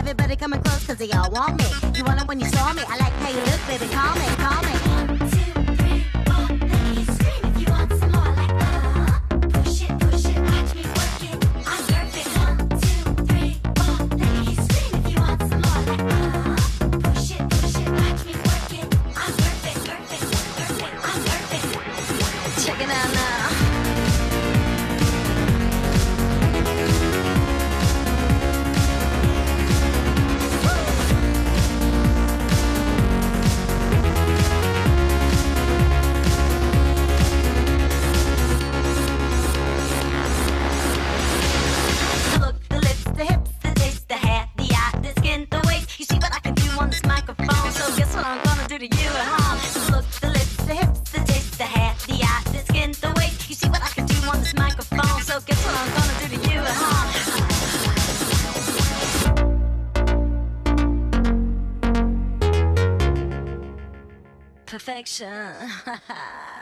everybody coming close cause they all want me. You want it when you saw me, I like how you look, baby, call me, call me. 1, 2, 3, 4, let me scream if you want some more like push it, watch me work it, I'm worth it. 1, 2, 3, 4, let me scream if you want some more like push it, watch me work it, I'm worth it, I'm worth it. Check it out now. To you at home. The look, the lips, the hips, the taste, the hair, the eye, the skin, the waist. You see what I can do on this microphone. So guess what I'm gonna do to you at home. Perfection.